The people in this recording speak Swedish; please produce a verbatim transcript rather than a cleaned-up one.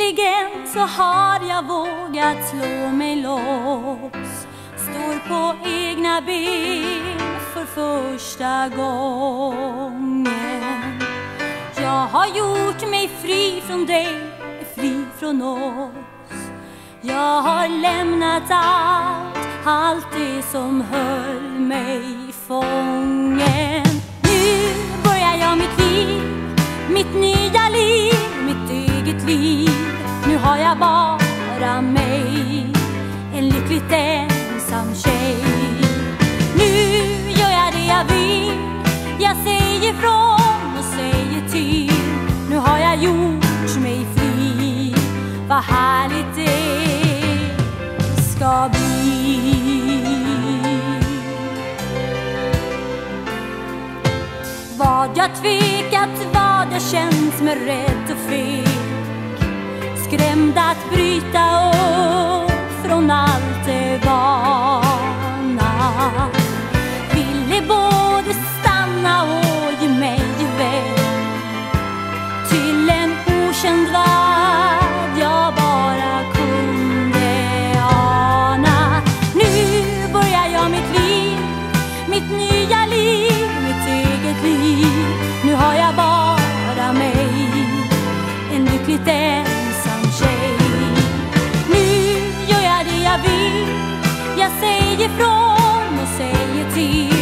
Äntligen så har jag vågat slå mig loss, står på egna ben för första gången. Jag har gjort mig fri från dig, fri från oss. Jag har lämnat allt, allt det som höll mig fången. Nu börjar jag mitt liv, mitt nya liv, mitt eget liv. Nu har jag bara mig, en lyckligt ensam tjej. Nu gör jag det jag vill, jag säger från och säger till. Nu har jag gjort mig fri, vad härligt det ska bli. Vad jag tvekat, vad jag känt mig rädd och feg, skrämd att bryta upp från allt det vana. Ville både stanna och ge mig iväg till en okänd värld jag bara kunde ana. Nu börjar jag mitt liv, mitt nya liv, mitt eget liv. Nu har jag bara mig, en lyckligt ensam tjej. Nu gör jag det jag vill, jag säger från och säger till.